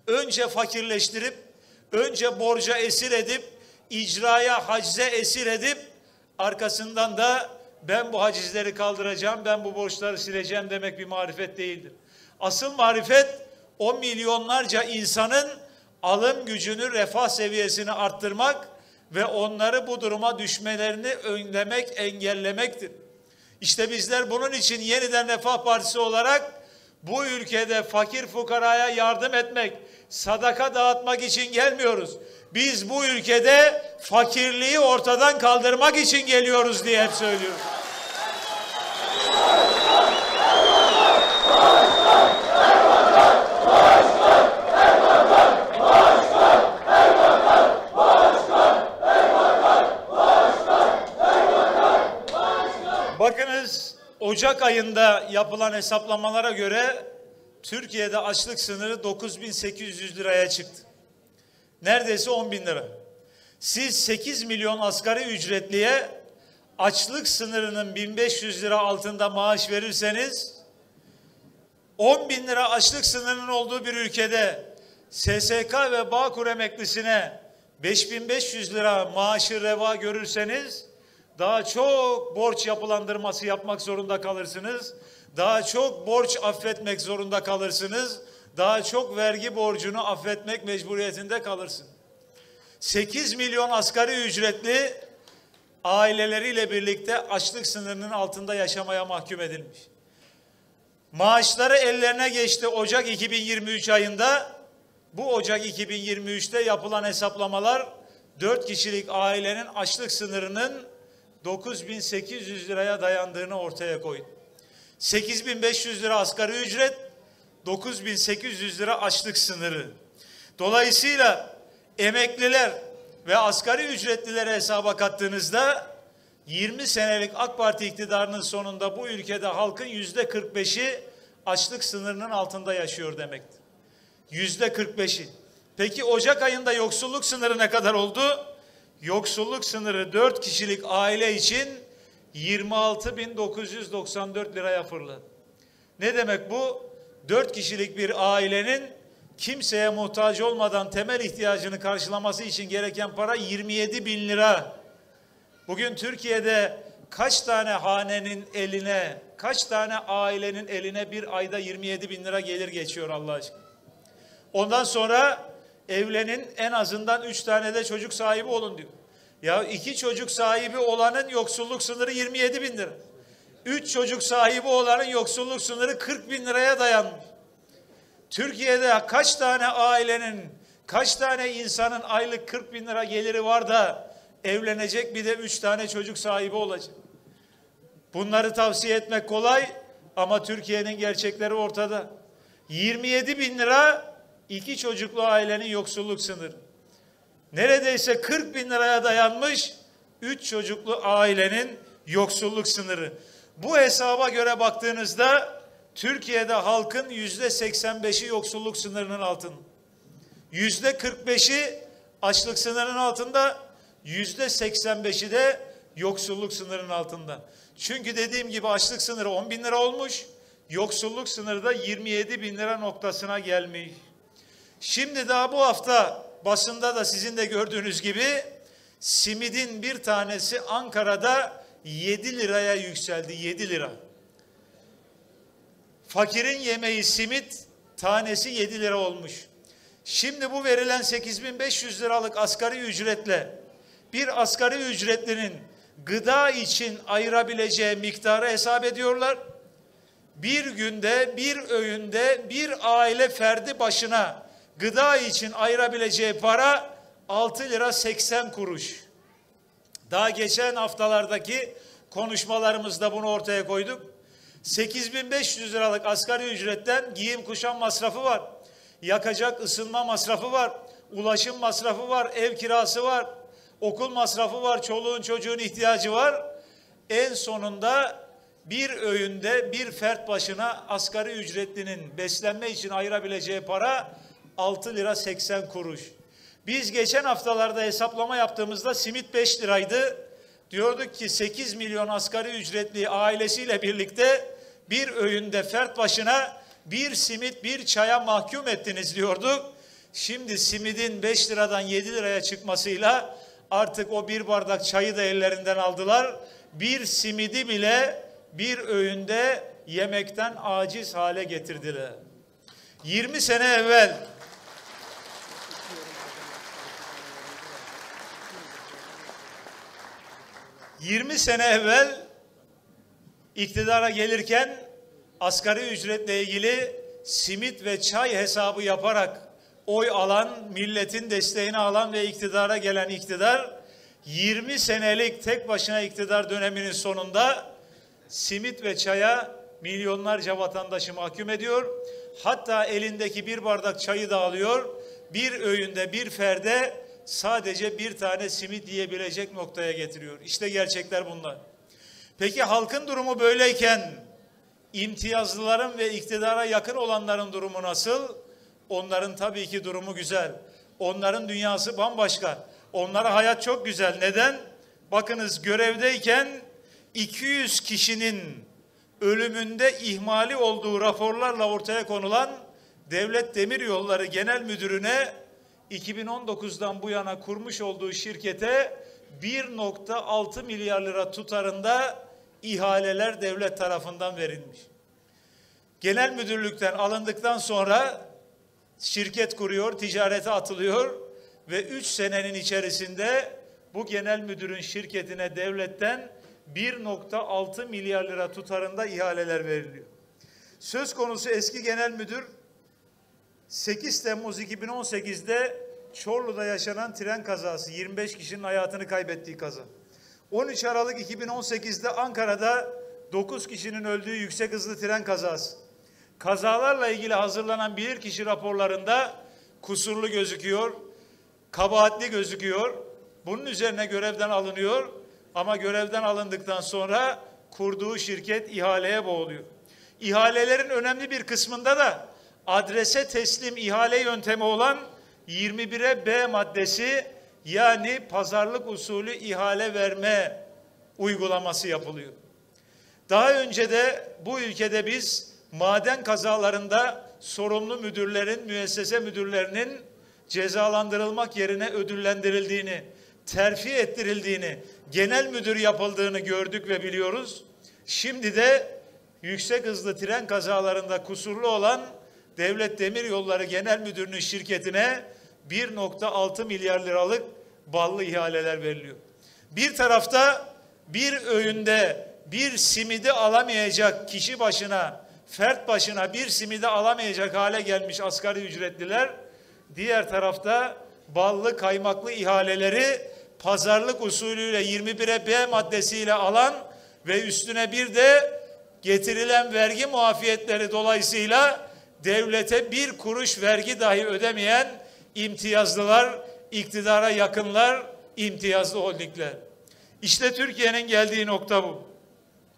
önce fakirleştirip, önce borca esir edip, icraya, hacize esir edip, arkasından da ben bu hacizleri kaldıracağım, ben bu borçları sileceğim demek bir marifet değildir. Asıl marifet o milyonlarca insanın alım gücünü, refah seviyesini arttırmak ve onları bu duruma düşmelerini önlemek, engellemektir. İşte bizler bunun için Yeniden Refah Partisi olarak bu ülkede fakir fukaraya yardım etmek, sadaka dağıtmak için gelmiyoruz. Biz bu ülkede fakirliği ortadan kaldırmak için geliyoruz diye hep söylüyoruz. Bakınız, Ocak ayında yapılan hesaplamalara göre Türkiye'de açlık sınırı 9.800 liraya çıktı. Neredeyse 10.000 lira. Siz 8 milyon asgari ücretliye açlık sınırının 1.500 lira altında maaş verirseniz, 10.000 lira açlık sınırının olduğu bir ülkede SSK ve Bağkur emeklisine 5.500 lira maaşı reva görürseniz, daha çok borç yapılandırması yapmak zorunda kalırsınız. Daha çok borç affetmek zorunda kalırsınız. Daha çok vergi borcunu affetmek mecburiyetinde kalırsın. 8 milyon asgari ücretli aileleriyle birlikte açlık sınırının altında yaşamaya mahkum edilmiş. Maaşları ellerine geçti Ocak 2023 ayında. Bu Ocak 2023'te yapılan hesaplamalar 4 kişilik ailenin açlık sınırının 9.800 liraya dayandığını ortaya koydu. 8.500 lira asgari ücret, 9.800 lira açlık sınırı. Dolayısıyla emekliler ve asgari ücretlileri hesaba kattığınızda 20 senelik AK Parti iktidarının sonunda bu ülkede halkın %45'i açlık sınırının altında yaşıyor demektir. %45'i. Peki Ocak ayında yoksulluk sınırı ne kadar oldu? Yoksulluk sınırı 4 kişilik aile için 26.994 liraya fırladı. Ne demek bu? 4 kişilik bir ailenin kimseye muhtaç olmadan temel ihtiyacını karşılaması için gereken para 27.000 lira. Bugün Türkiye'de kaç tane hanenin eline, kaç tane ailenin eline bir ayda 27.000 lira gelir geçiyor Allah aşkına? Ondan sonra evlenin, en azından 3 tane de çocuk sahibi olun diyor. Ya 2 çocuk sahibi olanın yoksulluk sınırı 27.000 lira. 3 çocuk sahibi olanın yoksulluk sınırı 40.000 liraya dayanmış. Türkiye'de kaç tane ailenin, kaç tane insanın aylık 40.000 lira geliri var da evlenecek, bir de 3 tane çocuk sahibi olacak? Bunları tavsiye etmek kolay ama Türkiye'nin gerçekleri ortada. 27.000 lira 2 çocuklu ailenin yoksulluk sınırı. Neredeyse 40.000 liraya dayanmış 3 çocuklu ailenin yoksulluk sınırı. Bu hesaba göre baktığınızda Türkiye'de halkın %85'i yoksulluk sınırının altında. %45'i açlık sınırının altında, %85'i de yoksulluk sınırının altında. Çünkü dediğim gibi açlık sınırı 10.000 lira olmuş, yoksulluk sınırı da 27.000 lira noktasına gelmiş. Şimdi daha bu hafta basında da sizin de gördüğünüz gibi simidin bir tanesi Ankara'da 7 liraya yükseldi. 7 lira. Fakirin yemeği simit tanesi 7 lira olmuş. Şimdi bu verilen 8.500 liralık asgari ücretle bir asgari ücretlinin gıda için ayırabileceği miktarı hesap ediyorlar. Bir günde, bir öğünde bir aile ferdi başına gıda için ayırabileceği para 6 lira 80 kuruş. Daha geçen haftalardaki konuşmalarımızda bunu ortaya koyduk. 8.500 liralık asgari ücretten giyim kuşam masrafı var. Yakacak ısınma masrafı var. Ulaşım masrafı var. Ev kirası var. Okul masrafı var. Çoluğun çocuğun ihtiyacı var. En sonunda bir öğünde bir fert başına asgari ücretlinin beslenme için ayırabileceği para 6 lira 80 kuruş. Biz geçen haftalarda hesaplama yaptığımızda simit 5 liraydı. Diyorduk ki 8 milyon asgari ücretli ailesiyle birlikte bir öğünde fert başına bir simit bir çaya mahkum ettiniz diyorduk. Şimdi simidin 5 liradan 7 liraya çıkmasıyla artık o bir bardak çayı da ellerinden aldılar. Bir simidi bile bir öğünde yemekten aciz hale getirdiler. 20 sene evvel iktidara gelirken asgari ücretle ilgili simit ve çay hesabı yaparak oy alan, milletin desteğini alan ve iktidara gelen iktidar 20 senelik tek başına iktidar döneminin sonunda simit ve çaya milyonlarca vatandaşı mahkum ediyor. Hatta elindeki bir bardak çayı da alıyor. Bir öğünde bir ferde sadece bir tane simit yiyebilecek noktaya getiriyor. İşte gerçekler bunlar. Peki halkın durumu böyleyken imtiyazlıların ve iktidara yakın olanların durumu nasıl? Onların tabii ki durumu güzel. Onların dünyası bambaşka. Onlara hayat çok güzel. Neden? Bakınız, görevdeyken 200 kişinin ölümünde ihmali olduğu raporlarla ortaya konulan Devlet Demiryolları Genel Müdürü'ne 2019'dan bu yana kurmuş olduğu şirkete 1,6 milyar lira tutarında ihaleler devlet tarafından verilmiş. Genel müdürlükten alındıktan sonra şirket kuruyor, ticarete atılıyor ve 3 senenin içerisinde bu genel müdürün şirketine devletten 1,6 milyar lira tutarında ihaleler veriliyor. Söz konusu eski genel müdür 8 Temmuz 2018'de Çorlu'da yaşanan tren kazası, 25 kişinin hayatını kaybettiği kaza. 13 Aralık 2018'de Ankara'da 9 kişinin öldüğü yüksek hızlı tren kazası. Kazalarla ilgili hazırlanan bilirkişi raporlarında kusurlu gözüküyor, kabahatli gözüküyor. Bunun üzerine görevden alınıyor ama görevden alındıktan sonra kurduğu şirket ihaleye boğuluyor. İhalelerin önemli bir kısmında da adrese teslim ihale yöntemi olan 21'e B maddesi, yani pazarlık usulü ihale verme uygulaması yapılıyor. Daha önce de bu ülkede biz maden kazalarında sorumlu müdürlerin, müessese müdürlerinin cezalandırılmak yerine ödüllendirildiğini, terfi ettirildiğini, genel müdür yapıldığını gördük ve biliyoruz. Şimdi de yüksek hızlı tren kazalarında kusurlu olan Devlet Demiryolları Genel Müdürü'nün şirketine 1,6 milyar liralık ballı ihaleler veriliyor. Bir tarafta bir öğünde bir simidi alamayacak kişi başına, fert başına bir simidi alamayacak hale gelmiş asgari ücretliler, diğer tarafta ballı kaymaklı ihaleleri pazarlık usulüyle 21'e B maddesiyle alan ve üstüne bir de getirilen vergi muafiyetleri dolayısıyla devlete bir kuruş vergi dahi ödemeyen imtiyazlılar, iktidara yakınlar, imtiyazlı holdingler. İşte Türkiye'nin geldiği nokta bu.